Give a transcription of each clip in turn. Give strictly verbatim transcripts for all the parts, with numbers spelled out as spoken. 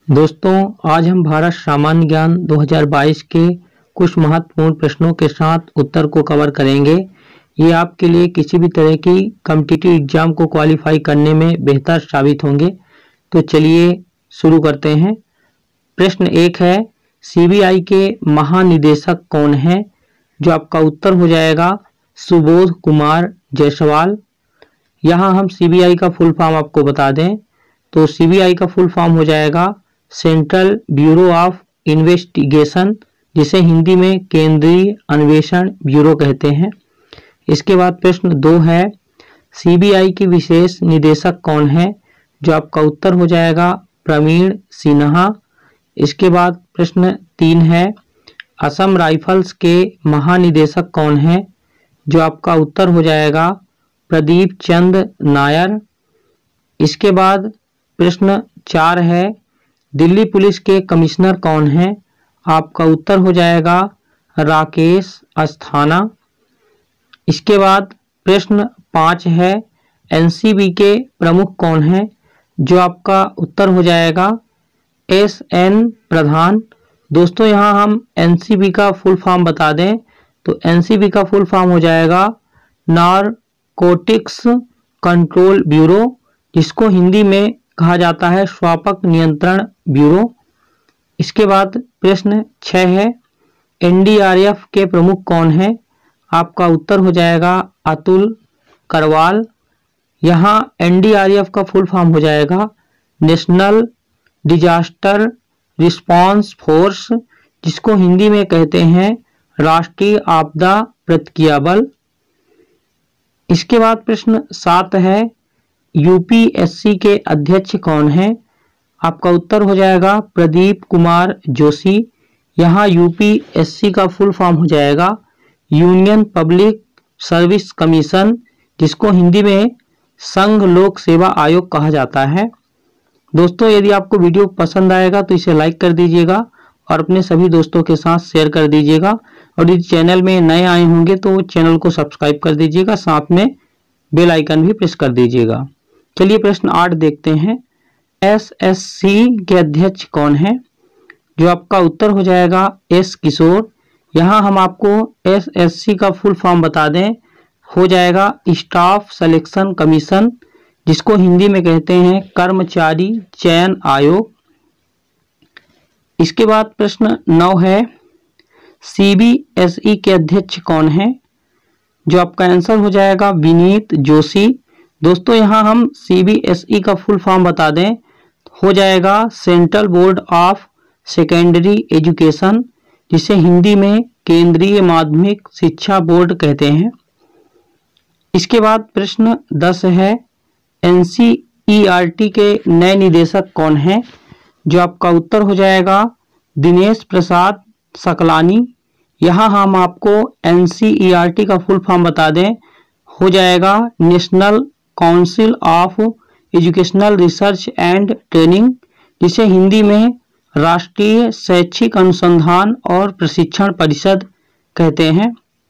दोस्तों, आज हम भारत सामान्य ज्ञान दो हज़ार बाईस के कुछ महत्वपूर्ण प्रश्नों के साथ उत्तर को कवर करेंगे। ये आपके लिए किसी भी तरह की कॉम्पिटिटिव एग्जाम को क्वालिफाई करने में बेहतर साबित होंगे। तो चलिए शुरू करते हैं। प्रश्न एक है, सीबीआई के महानिदेशक कौन है? जो आपका उत्तर हो जाएगा सुबोध कुमार जायसवाल। यहाँ हम सीबीआई का फुल फॉर्म आपको बता दें तो सीबीआई का फुल फॉर्म हो जाएगा सेंट्रल ब्यूरो ऑफ इन्वेस्टिगेशन, जिसे हिंदी में केंद्रीय अन्वेषण ब्यूरो कहते हैं। इसके बाद प्रश्न दो है, सीबीआई की विशेष निदेशक कौन है? जो आपका उत्तर हो जाएगा प्रवीण सिन्हा। इसके बाद प्रश्न तीन है, असम राइफल्स के महानिदेशक कौन है? जो आपका उत्तर हो जाएगा प्रदीप चंद नायर। इसके बाद प्रश्न चार है, दिल्ली पुलिस के कमिश्नर कौन है? आपका उत्तर हो जाएगा राकेश अस्थाना। इसके बाद प्रश्न पाँच है, एनसीबी के प्रमुख कौन है? जो आपका उत्तर हो जाएगा एस एन प्रधान। दोस्तों, यहाँ हम एनसीबी का फुल फॉर्म बता दें तो एनसीबी का फुल फॉर्म हो जाएगा नारकोटिक्स कंट्रोल ब्यूरो, जिसको हिंदी में कहा जाता है स्वापक नियंत्रण ब्यूरो। इसके बाद प्रश्न छह है, एनडीआरएफ के प्रमुख कौन है? आपका उत्तर हो जाएगा अतुल करवाल। यहाँ एनडीआरएफ का फुल फॉर्म हो जाएगा नेशनल डिजास्टर रिस्पांस फोर्स, जिसको हिंदी में कहते हैं राष्ट्रीय आपदा प्रतिक्रिया बल। इसके बाद प्रश्न सात है, यूपीएससी के अध्यक्ष कौन है? आपका उत्तर हो जाएगा प्रदीप कुमार जोशी। यहाँ यूपीएससी का फुल फॉर्म हो जाएगा यूनियन पब्लिक सर्विस कमीशन, जिसको हिंदी में संघ लोक सेवा आयोग कहा जाता है। दोस्तों, यदि आपको वीडियो पसंद आएगा तो इसे लाइक कर दीजिएगा और अपने सभी दोस्तों के साथ शेयर कर दीजिएगा। और यदि चैनल में नए आए होंगे तो चैनल को सब्सक्राइब कर दीजिएगा, साथ में बेल आइकन भी प्रेस कर दीजिएगा। चलिए प्रश्न आठ देखते हैं, एसएससी के अध्यक्ष कौन है? जो आपका उत्तर हो जाएगा एस किशोर। यहाँ हम आपको एसएससी का फुल फॉर्म बता दें, हो जाएगा स्टाफ सिलेक्शन कमीशन, जिसको हिंदी में कहते हैं कर्मचारी चयन आयोग। इसके बाद प्रश्न नौ है, सीबीएसई के अध्यक्ष कौन है? जो आपका आंसर हो जाएगा विनीत जोशी। दोस्तों, यहाँ हम सीबीएसई का फुल फॉर्म बता दें, हो जाएगा central board of secondary education, जिसे हिंदी में केंद्रीय माध्यमिक शिक्षा बोर्ड कहते हैं। इसके बाद प्रश्न दस है, एनसीईआरटी के नए निदेशक कौन है? जो आपका उत्तर हो जाएगा दिनेश प्रसाद सकलानी। यहाँ हम आपको एनसीईआरटी का फुल फॉर्म बता दें, हो जाएगा national council of educational research and training, जिसे हिंदी में राष्ट्रीय शैक्षिक अनुसंधान और प्रशिक्षण परिषद कहते हैं।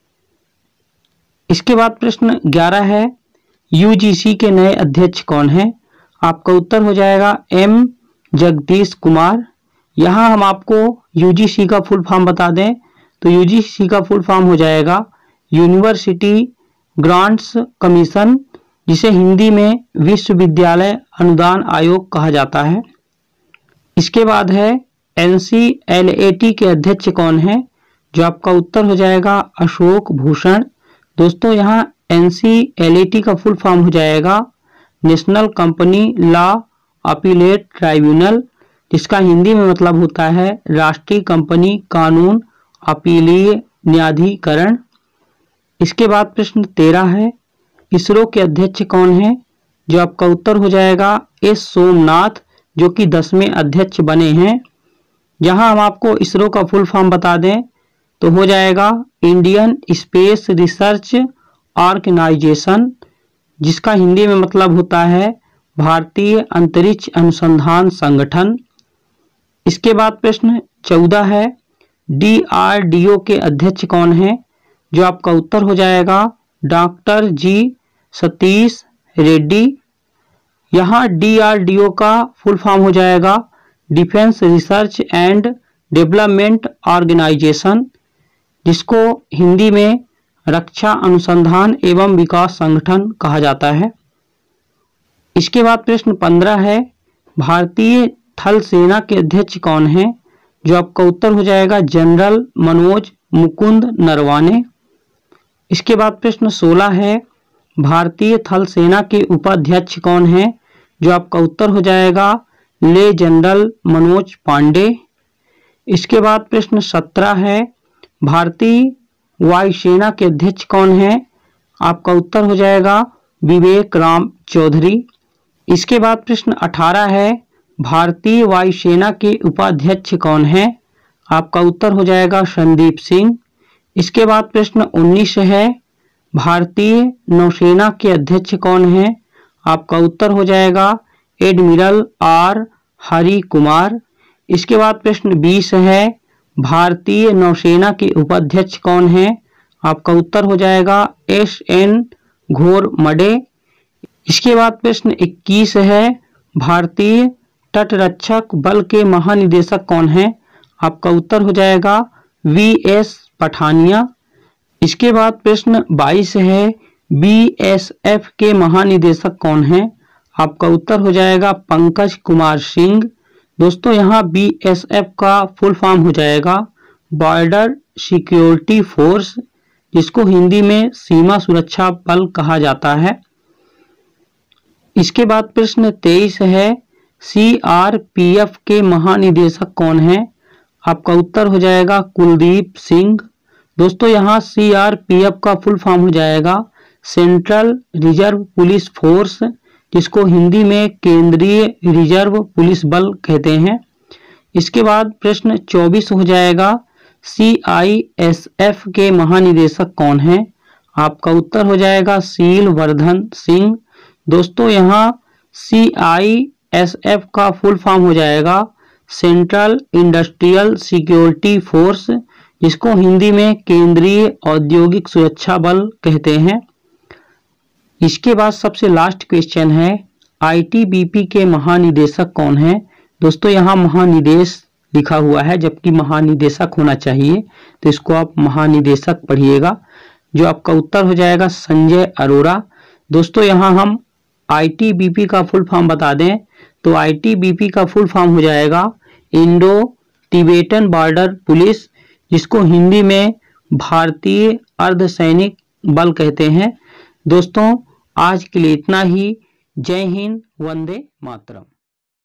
इसके बाद प्रश्न ग्यारह है, यूजीसी के नए अध्यक्ष कौन है? आपका उत्तर हो जाएगा एम जगदीश कुमार। यहाँ हम आपको यूजीसी का फुल फॉर्म बता दें तो यूजीसी का फुल फॉर्म हो जाएगा यूनिवर्सिटी ग्रांट्स कमीशन, जिसे हिंदी में विश्वविद्यालय अनुदान आयोग कहा जाता है। इसके बाद है, एनसीएलएटी के अध्यक्ष कौन है? जो आपका उत्तर हो जाएगा अशोक भूषण। दोस्तों, यहाँ एनसीएलएटी का फुल फॉर्म हो जाएगा national company law appellate tribunal, जिसका हिंदी में मतलब होता है राष्ट्रीय कंपनी कानून अपीलीय न्यायाधिकरण। इसके बाद प्रश्न तेरह है, इसरो के अध्यक्ष कौन है? जो आपका उत्तर हो जाएगा एस सोमनाथ, जो कि दसवें अध्यक्ष बने हैं। यहाँ हम आपको इसरो का फुल फॉर्म बता दें तो हो जाएगा इंडियन स्पेस रिसर्च ऑर्गेनाइजेशन, जिसका हिंदी में मतलब होता है भारतीय अंतरिक्ष अनुसंधान संगठन। इसके बाद प्रश्न चौदह है, डीआरडीओ के अध्यक्ष कौन है? जो आपका उत्तर हो जाएगा डॉक्टर जी सतीश रेड्डी। यहाँ डीआरडीओ का फुल फॉर्म हो जाएगा defence research and development organisation, जिसको हिंदी में रक्षा अनुसंधान एवं विकास संगठन कहा जाता है। इसके बाद प्रश्न पंद्रह है, भारतीय थल सेना के अध्यक्ष कौन हैं? जो आपका उत्तर हो जाएगा जनरल मनोज मुकुंद नरवाने। इसके बाद प्रश्न सोलह है, भारतीय थल सेना के उपाध्यक्ष कौन हैं? जो आपका उत्तर हो जाएगा ले जनरल मनोज पांडे। इसके बाद प्रश्न सत्रह है, भारतीय वायुसेना के अध्यक्ष कौन हैं? आपका उत्तर हो जाएगा विवेक राम चौधरी। इसके बाद प्रश्न अठारह है, भारतीय वायुसेना के उपाध्यक्ष कौन हैं? आपका उत्तर हो जाएगा संदीप सिंह। इसके बाद प्रश्न उन्नीस है, भारतीय नौसेना के अध्यक्ष कौन हैं? आपका उत्तर हो जाएगा एडमिरल आर हरि कुमार। इसके बाद प्रश्न बीस है, भारतीय नौसेना के उपाध्यक्ष कौन हैं? आपका उत्तर हो जाएगा एस एन घोरमडे। इसके बाद प्रश्न इक्कीस है, भारतीय तटरक्षक बल के महानिदेशक कौन हैं? आपका उत्तर हो जाएगा वी एस पठानिया। इसके बाद प्रश्न बाईस है, बी एस एफ के महानिदेशक कौन हैं? आपका उत्तर हो जाएगा पंकज कुमार सिंह। दोस्तों यहाँ बी एस एफ का फुल फॉर्म हो जाएगा बॉर्डर सिक्योरिटी फोर्स, जिसको हिंदी में सीमा सुरक्षा बल कहा जाता है। इसके बाद प्रश्न तेईस है, सी आर पी एफ के महानिदेशक कौन हैं? आपका उत्तर हो जाएगा कुलदीप सिंह। दोस्तों यहाँ सी आर पी एफ का फुल फॉर्म हो जाएगा सेंट्रल रिजर्व पुलिस फोर्स, जिसको हिंदी में केंद्रीय रिजर्व पुलिस बल कहते हैं। इसके बाद प्रश्न चौबीस हो जाएगा, सी आई एस एफ के महानिदेशक कौन हैं? आपका उत्तर हो जाएगा शील वर्धन सिंह। दोस्तों यहाँ सी आई एस एफ का फुल फॉर्म हो जाएगा सेंट्रल इंडस्ट्रियल सिक्योरिटी फोर्स, जिसको हिंदी में केंद्रीय औद्योगिक सुरक्षा बल कहते हैं। इसके बाद सबसे लास्ट क्वेश्चन है, आई टी बी पी के महानिदेशक कौन हैं? दोस्तों यहाँ महानिदेश लिखा हुआ है, जबकि महानिदेशक होना चाहिए, तो इसको आप महानिदेशक पढ़िएगा। जो आपका उत्तर हो जाएगा संजय अरोड़ा। दोस्तों यहाँ हम आई टी बी पी का फुल फॉर्म बता दें तो आई टी बी पी का फुल फॉर्म हो जाएगा इंडो तिब्बतन बॉर्डर पुलिस, जिसको हिंदी में भारतीय अर्धसैनिक बल कहते हैं। दोस्तों आज के लिए इतना ही। जय हिंद, वंदे मातरम।